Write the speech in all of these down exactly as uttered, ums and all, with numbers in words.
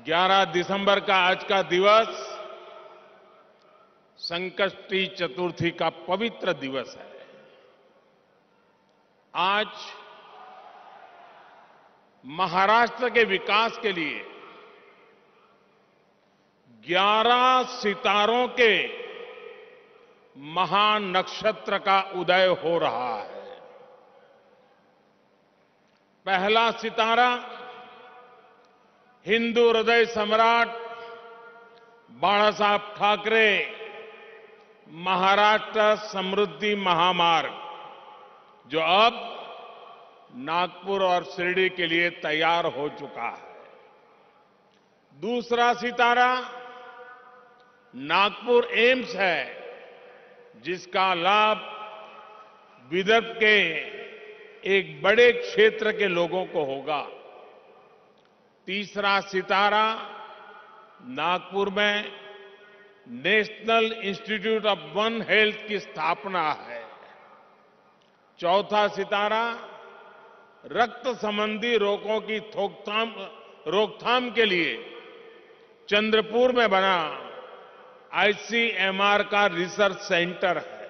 ग्यारह दिसंबर का आज का दिवस संकष्टी चतुर्थी का पवित्र दिवस है। आज महाराष्ट्र के विकास के लिए ग्यारह सितारों के महानक्षत्र का उदय हो रहा है। पहला सितारा हिंदू हृदय सम्राट बाला साहब ठाकरे महाराष्ट्र समृद्धि महामार्ग, जो अब नागपुर और शिरडी के लिए तैयार हो चुका है। दूसरा सितारा नागपुर एम्स है, जिसका लाभ विदर्भ के एक बड़े क्षेत्र के लोगों को होगा। तीसरा सितारा नागपुर में national institute of one health की स्थापना है। चौथा सितारा रक्त संबंधी रोगों की थोकथाम रोकथाम के लिए चंद्रपुर में बना आईसीएमआर का रिसर्च सेंटर है।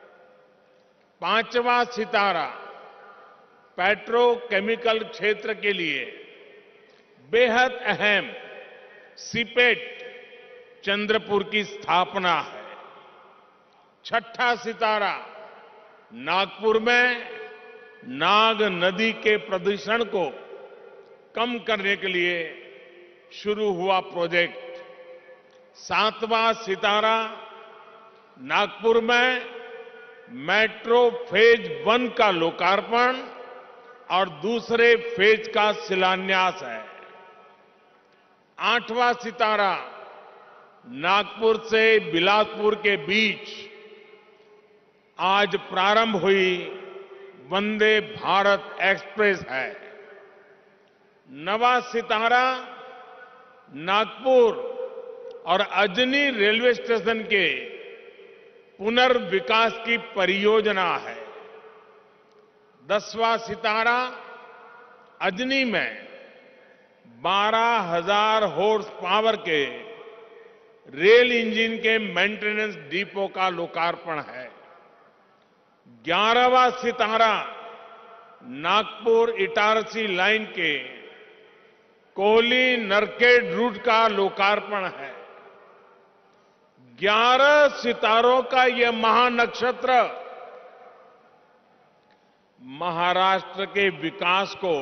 पांचवा सितारा पेट्रोकेमिकल क्षेत्र के लिए बेहद अहम सीपेट चंद्रपुर की स्थापना है। छठा सितारा नागपुर में नाग नदी के प्रदूषण को कम करने के लिए शुरू हुआ प्रोजेक्ट। सातवां सितारा नागपुर में मेट्रो फेज वन का लोकार्पण और दूसरे फेज का शिलान्यास है। आठवां सितारा नागपुर से बिलासपुर के बीच आज प्रारंभ हुई वंदे भारत एक्सप्रेस है। नवा सितारा नागपुर और अजनी रेलवे स्टेशन के पुनर्विकास की परियोजना है। दसवां सितारा अजनी में बारह हजार हॉर्स पावर के रेल इंजन के मेंटेनेंस डिपो का लोकार्पण है। ग्यारहवां सितारा नागपुर इटारसी लाइन के कोहली नरखेड़ रूट का लोकार्पण है। ग्यारह सितारों का यह महानक्षत्र महाराष्ट्र के विकास को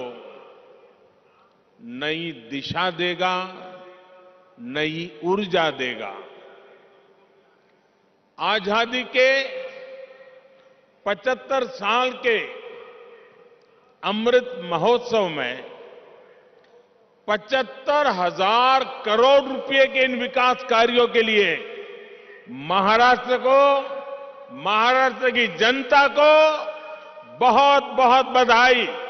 नई दिशा देगा, नई ऊर्जा देगा। आजादी के पचहत्तर साल के अमृत महोत्सव में पचहत्तर हजार करोड़ रुपए के इन विकास कार्यों के लिए महाराष्ट्र को, महाराष्ट्र की जनता को बहुत बहुत बधाई।